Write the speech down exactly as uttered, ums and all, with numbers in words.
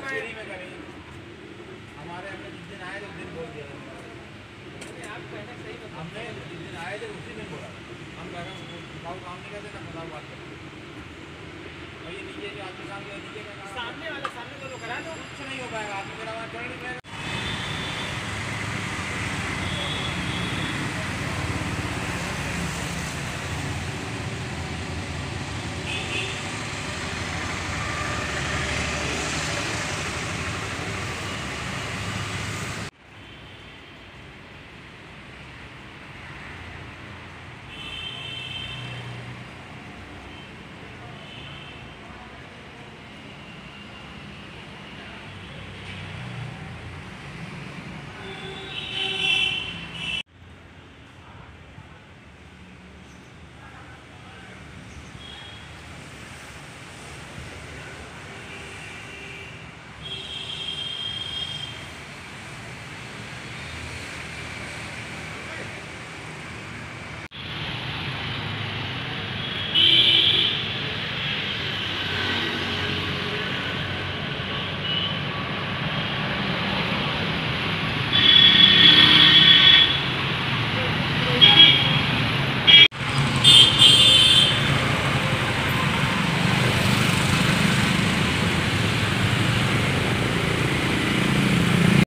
देरी में करें हमारे हमने जिस दिन आए थे उस दिन बोल दिया हमने जिस दिन आए थे उसी दिन बोला हम कह रहे हैं बताओ काम नहीं करते ना बताओ बात करते और ये नीचे जो आदमी सामने नीचे का सामने वाला सामने तो करा दो कुछ नहीं हो पाएगा आदमी मेरा वहाँ चढ़ नहीं पाएगा।